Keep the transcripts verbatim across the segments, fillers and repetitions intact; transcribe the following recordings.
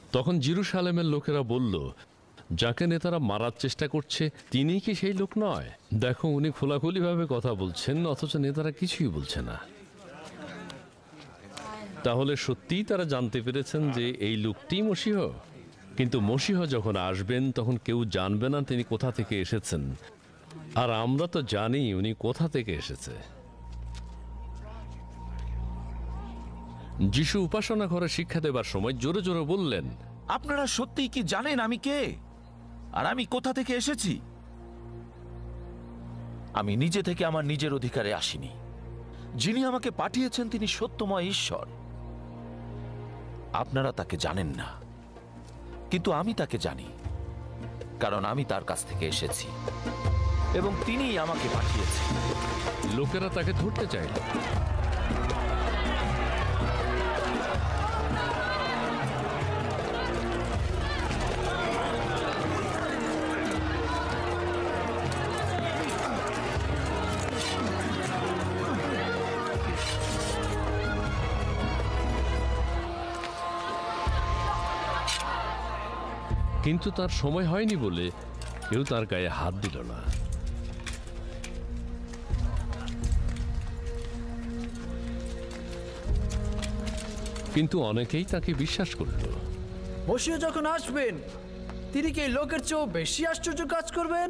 তখন জেরুসালেমের লোকেরা বলল, যাকে নেতারা মারার চেষ্টা করছে তিনি কি সেই লোক নয়? দেখো, উনি খোলাখুলিভাবে কথা বলছেন, অথচ নেতারা কিছুই বলছে না। তাহলে সত্যিই তারা জানতে পেরেছেন যে এই লোকটি মসীহ। কিন্তু মসীহ যখন আসবেন তখন কেউ জানবে না তিনি কোথা থেকে এসেছেন, আর আমরা তো জানি উনি কোথা থেকে এসেছে। যিশু উপাসনা ঘরে শিক্ষা দেবার সময় জোরে জোরে বললেন, আপনারা সত্যিই কি জানেন আমি কে আর আমি কোথা থেকে এসেছি? আমি নিজে থেকে আমার নিজের অধিকারে আসিনি। যিনি আমাকে পাঠিয়েছেন তিনি সত্যময় ঈশ্বর। আপনারা তাকে জানেন না, কিন্তু আমি তাকে জানি, কারণ আমি তার কাছ থেকে এসেছি এবং তিনিই আমাকে পাঠিয়েছেন। লোকেরা তাকে ধরতে চাইল। কিন্তু তার সময় হয়নি বলে কেউ তার গায়ে হাত দিল না। কিন্তু অনেকেই তাকে বিশ্বাস করল। মসীহ যখন আসবেন তিনি কি লোকের চেয়েও বেশি আশ্চর্য কাজ করবেন?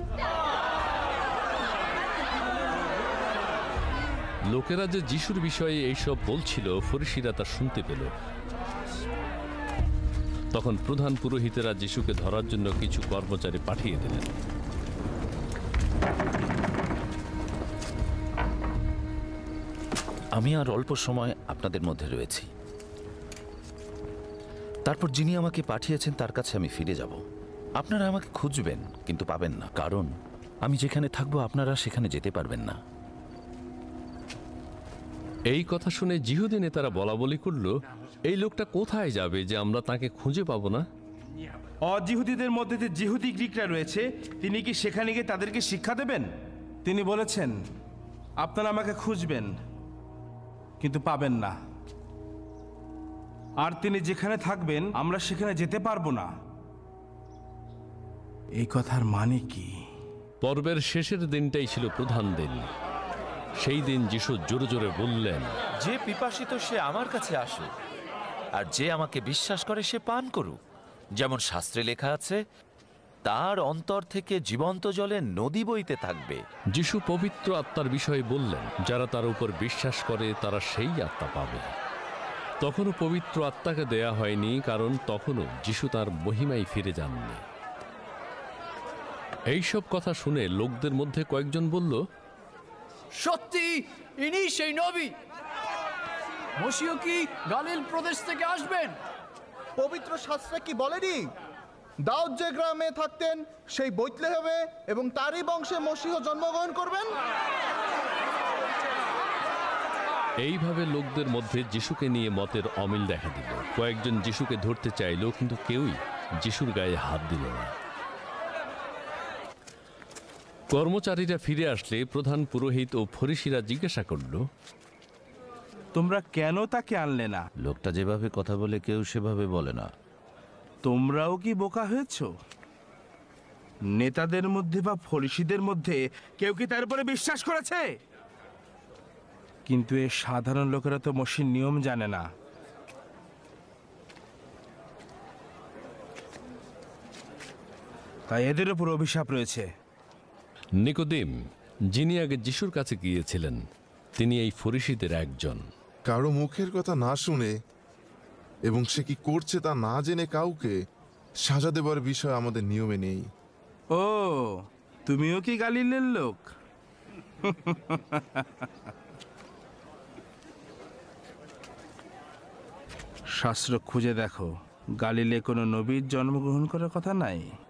লোকেরা যে যিশুর বিষয়ে এইসব বলছিল, ফরিসীরা তা শুনতে পেল। তখন প্রধান পুরোহিতেরা যিশুকে ধরার জন্য কিছু কর্মচারী পাঠিয়ে দিলেন। আমি আর অল্প সময় আপনাদের মধ্যে রয়েছি, তারপর যিনি আমাকে পাঠিয়েছেন তার কাছে আমি ফিরে যাব। আপনারা আমাকে খুঁজবেন কিন্তু পাবেন না, কারণ আমি যেখানে থাকবো আপনারা সেখানে যেতে পারবেন না। এই কথা শুনে জিহুদি নেতারা বলা বলি করল, এই লোকটা কোথায় যাবে যে আমরা তাকে খুঁজে পাবো না? অজিহুদীদের মধ্যে যে জিহুদি গ্রিকরা রয়েছে তিনি কি সেখানে গিয়ে তাদেরকে শিক্ষা দেবেন? তিনি বলেছেন, আপনারা আমাকে খুঁজবেন কিন্তু পাবেন না, আর তিনি যেখানে থাকবেন আমরা সেখানে যেতে পারবো না। এই কথার মানে কি? পর্বের শেষের দিনটাই ছিল প্রধান দিন। সেই দিন যিশু জোরে জোরে বললেন, যে পিপাসিত সে আমার কাছে আসুক, আর যে আমাকে বিশ্বাস করে সে পান করুক। যেমন শাস্ত্রে লেখা আছে, তার অন্তর থেকে জীবন্ত জলের নদী বইতে থাকবে। যিশু পবিত্র আত্মার বিষয়ে বললেন, যারা তার উপর বিশ্বাস করে তারা সেই আত্মা পাবে। তখনও পবিত্র আত্মাকে দেয়া হয়নি, কারণ তখনও যিশু তার মহিমায় ফিরে যাননি। এইসব কথা শুনে লোকদের মধ্যে কয়েকজন বলল, সত্যি ইনি সেই নবী। মসীহ কি গালিল প্রদেশ থেকে আসবেন? পবিত্র শাস্ত্রে কি বলেনি দাউদ যে গ্রামে থাকতেন সেই বৈতলেহেমে এবং তারই বংশে মসীহ জন্মগ্রহণ করবেন? এইভাবে লোকদের মধ্যে যিশুকে নিয়ে মতের অমিল দেখা দিল। কয়েকজন যিশুকে ধরতে চাইল, কিন্তু কেউই যিশুর গায়ে হাত দিল না। কর্মচারীরা ফিরে আসলে প্রধান পুরোহিত ও ফরিসীরা জিজ্ঞাসা করল, তোমরা কেন তাকে আনলে না? লোকটা যেভাবে কথা বলে কেউ সেভাবে বলে না। তোমরাও কি বোকা হয়েছ? নেতাদের মধ্যে বা ফরিসীদের মধ্যে কেউ কি তার উপরে বিশ্বাস করেছে? কিন্তু এই সাধারণ লোকেরা তো মসির নিয়ম জানে না। তাই এদের উপর অভিশাপ রয়েছে। নিকোদিম, যিনি আগে যিশুর কাছে গিয়েছিলেন, তিনি এই ফরিসীদের একজন। কারো মুখের কথা না শুনে এবং সে কি করছে তা না জেনে কাউকে সাজা দেবার বিষয় আমাদের নিয়মে নেই। ও, তুমিও কি গালিলের লোক? শাস্ত্র খুঁজে দেখো, গালিলে কোনো নবীর জন্মগ্রহণ করার কথা নাই।